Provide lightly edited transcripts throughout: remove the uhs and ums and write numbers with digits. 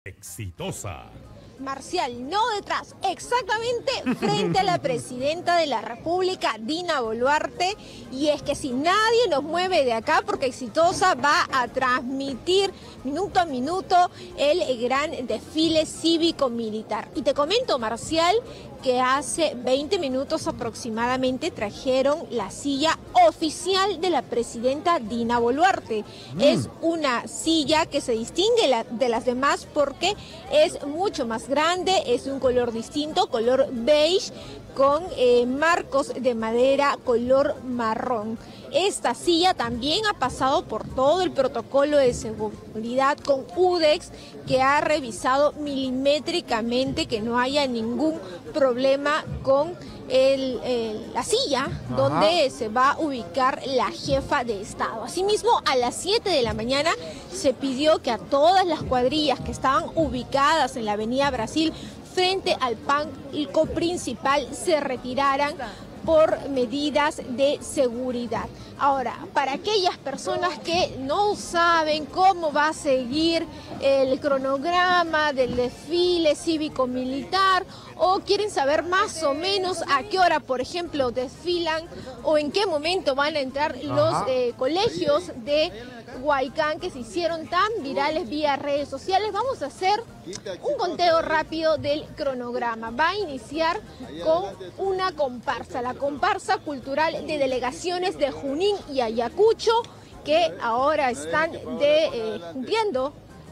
Exitosa. Marcial, no detrás, exactamente frente a la presidenta de la República, Dina Boluarte, y es que si nadie nos mueve de acá, porque Exitosa va a transmitir minuto a minuto el gran desfile cívico-militar. Y te comento, Marcial, que hace 20 minutos aproximadamente trajeron la silla oficial de la presidenta Dina Boluarte. Es una silla que se distingue de las demás porque es mucho más grande, es un color distinto, color beige, con marcos de madera color marrón. Esta silla también ha pasado por todo el protocolo de seguridad con UDEX, que ha revisado milimétricamente que no haya ningún problema con la silla donde se va a ubicar la jefa de Estado. Asimismo, a las 7 de la mañana se pidió que a todas las cuadrillas que estaban ubicadas en la Avenida Brasil frente al palco principal se retiraran por medidas de seguridad. Ahora, para aquellas personas que no saben cómo va a seguir el cronograma del desfile cívico-militar o quieren saber más o menos a qué hora, por ejemplo, desfilan o en qué momento van a entrar los colegios de Huaycán que se hicieron tan virales vía redes sociales, vamos a hacer un conteo rápido del cronograma. Va a iniciar con una comparsa, la comparsa cultural de delegaciones de Junín y Ayacucho, que ahora están cumpliendo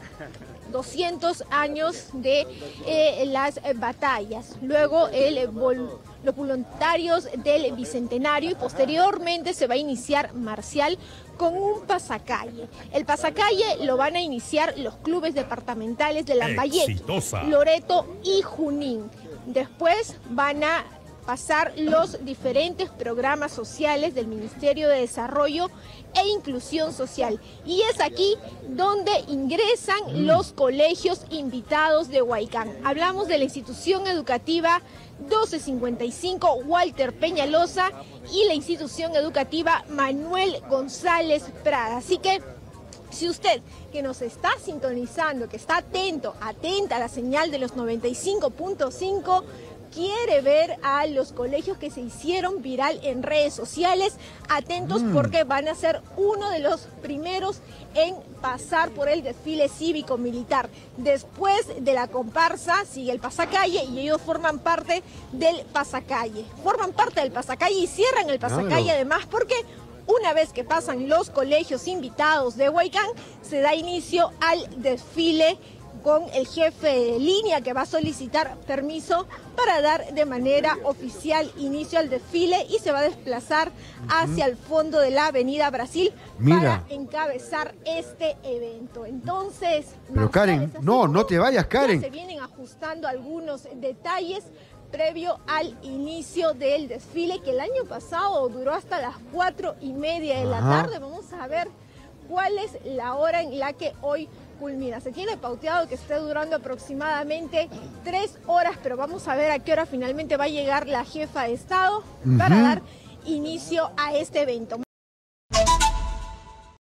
200 años de las batallas. Luego los voluntarios del Bicentenario y posteriormente se va a iniciar Marcial con un pasacalle. El pasacalle lo van a iniciar los clubes departamentales de Lambayeque, Loreto y Junín. Después van a pasar los diferentes programas sociales del Ministerio de Desarrollo e Inclusión Social. Y es aquí donde ingresan los colegios invitados de Huaycán. Hablamos de la institución educativa 1255 Walter Peñalosa y la institución educativa Manuel González Prada. Así que si usted que nos está sintonizando, que está atenta a la señal de los 95.5, quiere ver a los colegios que se hicieron viral en redes sociales, atentos porque van a ser uno de los primeros en pasar por el desfile cívico-militar. Después de la comparsa sigue el pasacalle y ellos forman parte del pasacalle. Forman parte del pasacalle y cierran el pasacalle además porque una vez que pasan los colegios invitados de Huaycán, se da inicio al desfile con el jefe de línea que va a solicitar permiso para dar de manera oficial inicio al desfile y se va a desplazar hacia el fondo de la Avenida Brasil para encabezar este evento. Entonces, pero Karen, no te vayas, Karen. Se vienen ajustando algunos detalles previo al inicio del desfile, que el año pasado duró hasta las 4:30 de la tarde. Vamos a ver cuál es la hora en la que hoy culmina. Se tiene pauteado que esté durando aproximadamente 3 horas, pero vamos a ver a qué hora finalmente va a llegar la jefa de Estado para dar inicio a este evento.